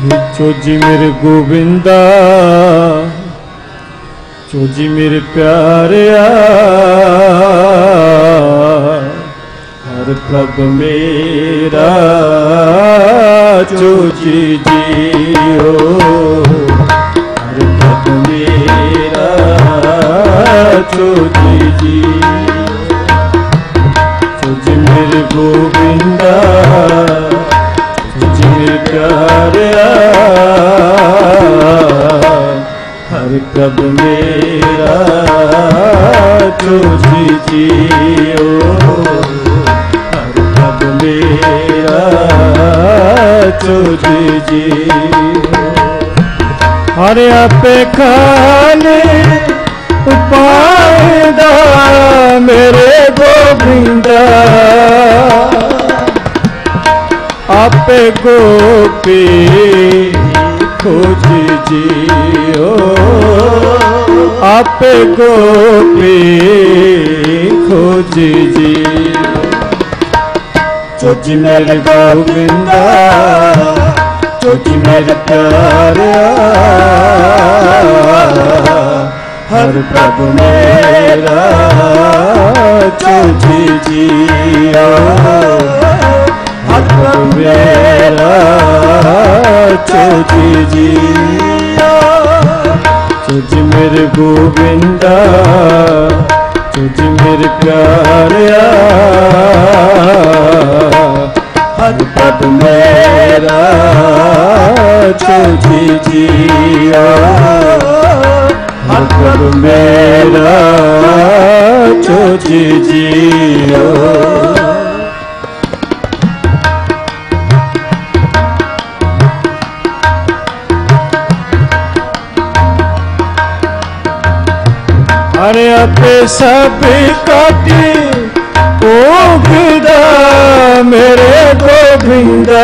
Choji मेरे Govinda, Choji मेरे प्यारिया, हर प्रभ मेरा चोजी जी हो, हर प्रभ मेरा चोजी जी। चोजी मेरे गोविंदा, चोजी मेरे प्यारिया, हर प्रभ मेरा चोजी जी हो, हर प्रभ मेरा चोजी जी हो। हर आपे खाने उपायदा मेरे गोविंदा, आपे गोपी खोजी जी हो, आपे गोपी खोजी जी। चोजी मेरे गोविंदा, चोजी मेरे प्यारिया, हर प्रभु मेरा चोजी जी हो, हर प्रभु मेरा चोजी जी हो। चोजी मेरे गोविंदा, चोजी मेरे प्यारिया, हर प्रभु मेरा चोजी जी हो, हर प्रभु मेरा चोजी जी हो। अरे अपे सब काटी गोविंदा मेरे गोविंदा,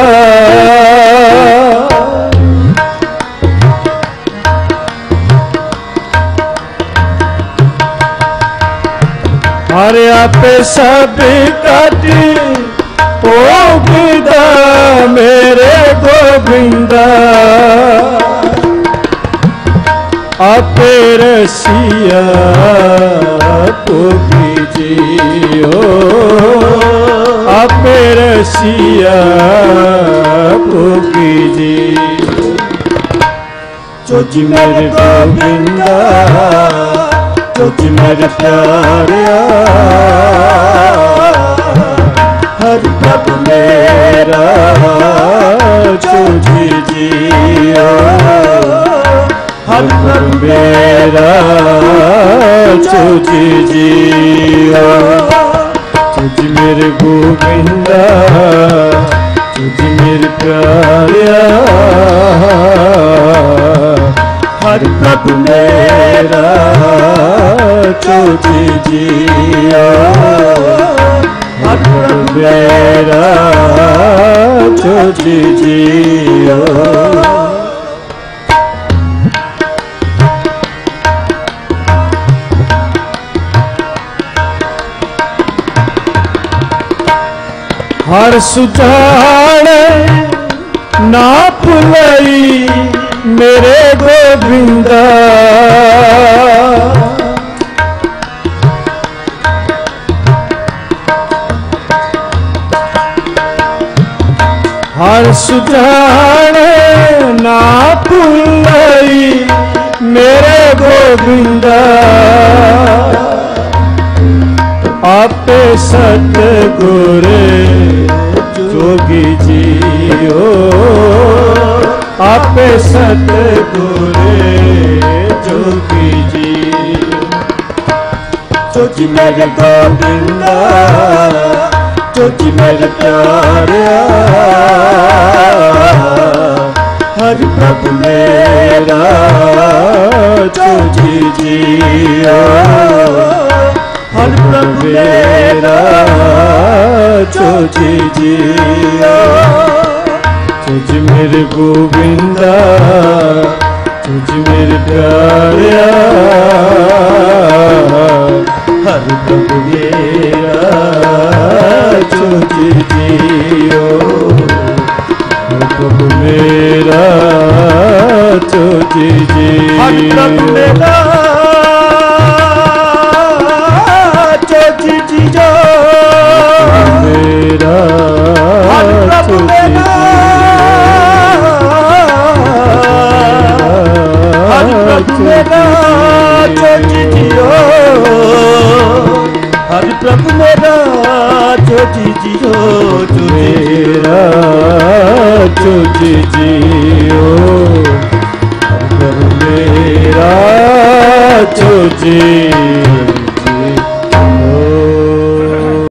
अरे आपे सब काटी गोविंदा मेरे गोविंदा, आपे रसिया गोपी जी हो, आपे रसिया गोपी जी। चोजी मेरे गोविंदा, चोजी मेरे प्यारिया, हर प्रभु मेरा चोजी जी हो, हर प्रभु मेरा चोजी जी हो। चोजी मेरे गोविंदा, चोजी मेरे प्यारिया, हर प्रभु मेरा चोजी जी हो, हर प्रभु मेरा चोजी जी हो। हर सुजान ना भुलई मेरे गोविंदा, हर सुजान ना भुलई मेरे गोविंदा, आपे सतगुर जोगी जी हो, आपे सतगुर जोगी जी। चोजी मेरे गोविंदा, चोजी मेरे प्यारिया, हर प्रभु मेरा चोजी जी हो, हर प्रभु मेरा चोजी जी हो। चोजी मेरे गोविंदा, चोजी मेरे प्यारिया, हर प्रभु मेरा चोजी जी हो, हर प्रभु मेरा जी जी हर प्रभु मेरा जो जी जी जो मेरा हर प्रभु मेरा हर प्रभु मेरा जो जी जियो हर प्रभु मेरा जो जी जियो जो मेरा जो जी जियो हर प्रभु मेरा जो जी